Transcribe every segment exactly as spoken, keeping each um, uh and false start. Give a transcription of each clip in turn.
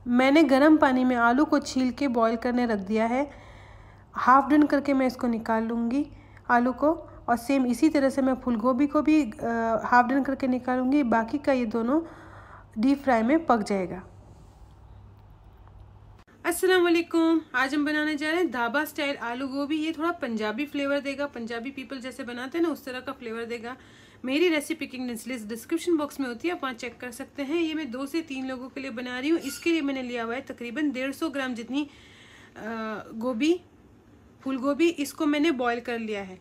मैंने गर्म पानी में आलू को छील के बॉईल करने रख दिया है। हाफ डन करके मैं इसको निकाल लूँगी आलू को, और सेम इसी तरह से मैं फूल गोभी को भी हाफ डन करके निकालूंगी। बाकी का ये दोनों डीप फ्राई में पक जाएगा। अस्सलाम वालेकुम, आज हम बनाने जा रहे हैं ढाबा स्टाइल आलू गोभी। ये थोड़ा पंजाबी फ्लेवर देगा, पंजाबी पीपल जैसे बनाते हैं ना उस तरह का फ्लेवर देगा। मेरी रेसिपी की लिस्ट डिस्क्रिप्शन बॉक्स में होती है, आप वहाँ चेक कर सकते हैं। ये मैं दो से तीन लोगों के लिए बना रही हूँ। इसके लिए मैंने लिया हुआ है तकरीबन डेढ़ सौ ग्राम जितनी गोभी, फूल गोभी। इसको मैंने बॉयल कर लिया है,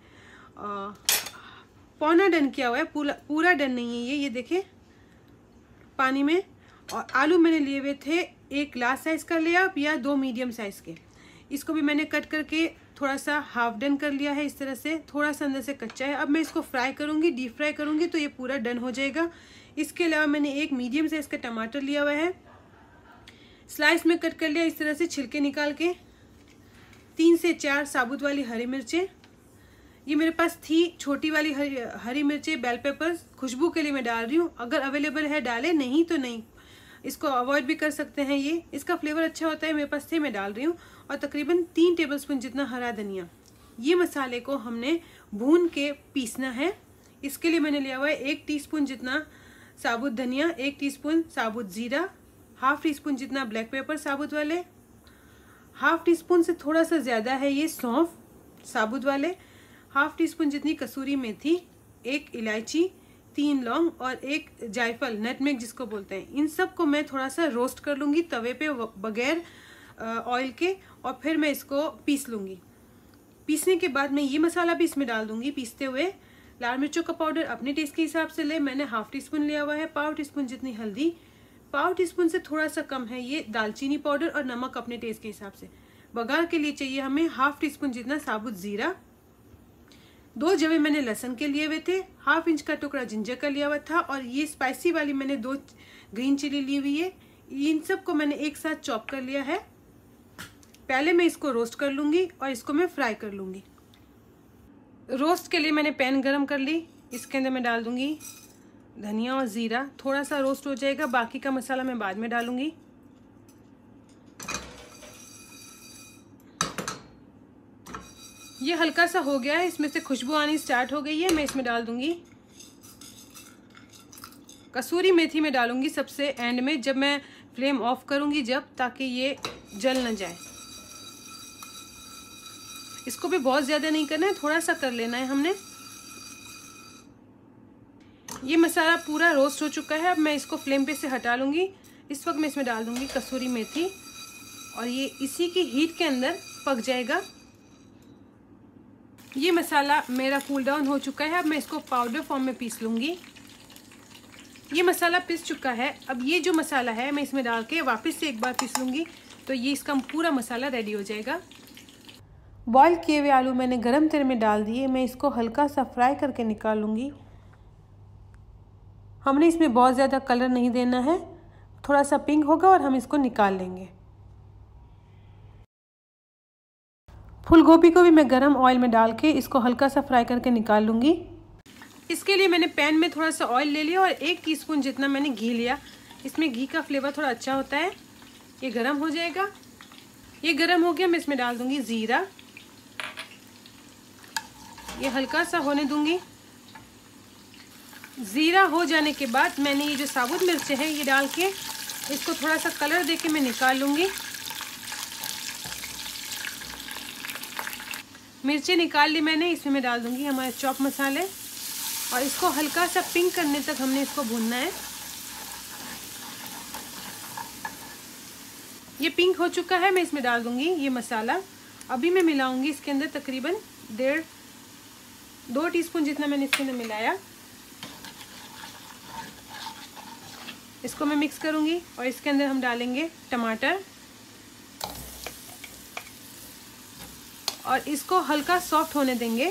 पौना डन किया हुआ है, पूरा पूरा डन नहीं है ये ये देखें पानी में। और आलू मैंने लिए हुए थे एक लार्ज साइज़ का लिया या दो मीडियम साइज़ के। इसको भी मैंने कट करके थोड़ा सा हाफ डन कर लिया है इस तरह से, थोड़ा सा अंदर से कच्चा है। अब मैं इसको फ्राई करूँगी, डीप फ्राई करूँगी तो ये पूरा डन हो जाएगा। इसके अलावा मैंने एक मीडियम साइज़ का टमाटर लिया हुआ है, स्लाइस में कट कर लिया इस तरह से छिलके निकाल के। तीन से चार साबुत वाली हरी मिर्चें, ये मेरे पास थी छोटी वाली हरी हरी मिर्चें, बेल पेपर्स, खुशबू के लिए मैं डाल रही हूँ। अगर अवेलेबल है डालें, नहीं तो नहीं, इसको अवॉइड भी कर सकते हैं। ये इसका फ्लेवर अच्छा होता है, मेरे पास थे मैं डाल रही हूँ। और तकरीबन तीन टेबलस्पून जितना हरा धनिया। ये मसाले को हमने भून के पीसना है। इसके लिए मैंने लिया हुआ है एक टीस्पून जितना साबुत धनिया, एक टीस्पून साबुत जीरा, हाफ टी स्पून जितना ब्लैक पेपर साबुत वाले, हाफ टी स्पून से थोड़ा सा ज़्यादा है ये सौंफ साबुत वाले, हाफ टी स्पून जितनी कसूरी मेथी, एक इलायची, तीन लौंग और एक जायफल, नटमेग जिसको बोलते हैं। इन सब को मैं थोड़ा सा रोस्ट कर लूँगी तवे पे बगैर ऑयल के, और फिर मैं इसको पीस लूँगी। पीसने के बाद मैं ये मसाला भी इसमें डाल दूँगी पीसते हुए। लाल मिर्चों का पाउडर अपने टेस्ट के हिसाब से ले, मैंने हाफ टी स्पून लिया हुआ है। पाव टी स्पून जितनी हल्दी, पाव टी स्पून से थोड़ा सा कम है ये दालचीनी पाउडर, और नमक अपने टेस्ट के हिसाब से। बघार के लिए चाहिए हमें हाफ टी स्पून जितना साबुत जीरा। दो जवे मैंने लहसुन के लिए हुए थे, हाफ इंच का टुकड़ा जिंजर का लिया हुआ था, और ये स्पाइसी वाली मैंने दो ग्रीन चिली ली हुई है। इन सब को मैंने एक साथ चॉप कर लिया है। पहले मैं इसको रोस्ट कर लूँगी और इसको मैं फ्राई कर लूँगी। रोस्ट के लिए मैंने पैन गरम कर ली, इसके अंदर मैं डाल दूँगी धनिया और ज़ीरा। थोड़ा सा रोस्ट हो जाएगा, बाकी का मसाला मैं बाद में डालूँगी। ये हल्का सा हो गया है, इसमें से खुशबू आनी स्टार्ट हो गई है। मैं इसमें डाल दूंगी कसूरी मेथी, में डालूंगी सबसे एंड में, जब मैं फ्लेम ऑफ करूंगी जब, ताकि ये जल न जाए। इसको भी बहुत ज़्यादा नहीं करना है, थोड़ा सा कर लेना है हमने। ये मसाला पूरा रोस्ट हो चुका है, अब मैं इसको फ्लेम पे से हटा लूँगी। इस वक्त मैं इसमें डाल दूँगी कसूरी मेथी, और ये इसी की हीट के अंदर पक जाएगा। ये मसाला मेरा कूल डाउन हो चुका है, अब मैं इसको पाउडर फॉर्म में पीस लूँगी। ये मसाला पिस चुका है, अब ये जो मसाला है मैं इसमें डाल के वापस से एक बार पीस लूँगी, तो ये इसका पूरा मसाला रेडी हो जाएगा। बॉईल किए हुए आलू मैंने गरम तेल में डाल दिए, मैं इसको हल्का सा फ्राई करके निकाल लूँगी। हमने इसमें बहुत ज़्यादा कलर नहीं देना है, थोड़ा सा पिंक होगा और हम इसको निकाल लेंगे। फूल गोभी को भी मैं गरम ऑयल में डाल के इसको हल्का सा फ्राई करके निकाल लूँगी। इसके लिए मैंने पैन में थोड़ा सा ऑयल ले लिया और एक टीस्पून जितना मैंने घी लिया। इसमें घी का फ्लेवर थोड़ा अच्छा होता है। ये गरम हो जाएगा, ये गरम हो गया, मैं इसमें डाल दूँगी ज़ीरा। ये हल्का सा होने दूँगी। ज़ीरा हो जाने के बाद मैंने ये जो साबुत मिर्चें हैं ये डाल के इसको थोड़ा सा कलर दे के मैं निकाल लूँगी। मिर्चें निकाल ली मैंने, इसमें मैं डाल दूंगी हमारे चॉप मसाले, और इसको हल्का सा पिंक करने तक हमने इसको भूनना है। ये पिंक हो चुका है, मैं इसमें डाल दूंगी ये मसाला। अभी मैं मिलाऊंगी इसके अंदर तकरीबन डेढ़ दो टीस्पून जितना मैंने इसके अंदर मिलाया। इसको मैं मिक्स करूंगी और इसके अंदर हम डालेंगे टमाटर, और इसको हल्का सॉफ्ट होने देंगे।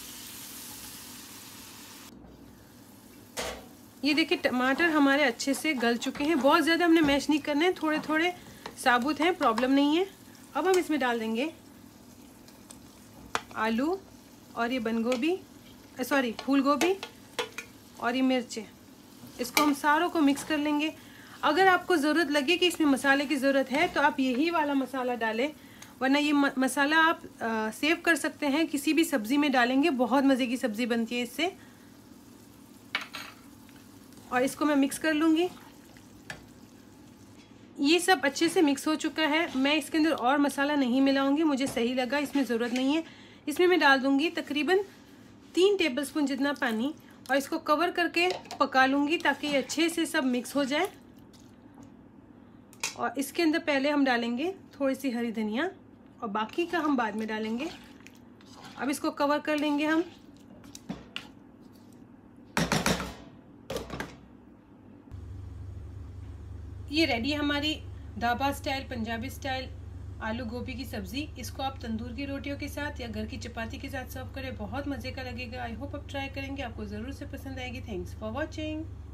ये देखिए टमाटर हमारे अच्छे से गल चुके हैं, बहुत ज़्यादा हमने मैश नहीं करना है, थोड़े थोड़े साबुत हैं, प्रॉब्लम नहीं है। अब हम इसमें डाल देंगे आलू और ये बंद गोभी, सॉरी फूल गोभी और ये मिर्चें। इसको हम सारों को मिक्स कर लेंगे। अगर आपको ज़रूरत लगे कि इसमें मसाले की ज़रूरत है तो आप यही वाला मसाला डालें, वरना ये मसाला आप आ, सेव कर सकते हैं, किसी भी सब्ज़ी में डालेंगे, बहुत मज़े की सब्ज़ी बनती है इससे। और इसको मैं मिक्स कर लूँगी। ये सब अच्छे से मिक्स हो चुका है। मैं इसके अंदर और मसाला नहीं मिलाऊंगी, मुझे सही लगा, इसमें ज़रूरत नहीं है। इसमें मैं डाल दूँगी तकरीबन तीन टेबलस्पून जितना पानी और इसको कवर करके पका लूँगी ताकि ये अच्छे से सब मिक्स हो जाए। और इसके अंदर पहले हम डालेंगे थोड़ी सी हरी धनिया और बाकी का हम बाद में डालेंगे। अब इसको कवर कर लेंगे हम। ये रेडी है हमारी ढाबा स्टाइल, पंजाबी स्टाइल आलू गोभी की सब्ज़ी। इसको आप तंदूर की रोटियों के साथ या घर की चपाती के साथ सर्व करें, बहुत मज़े का लगेगा। आई होप आप ट्राई करेंगे, आपको ज़रूर से पसंद आएगी। Thanks for watching.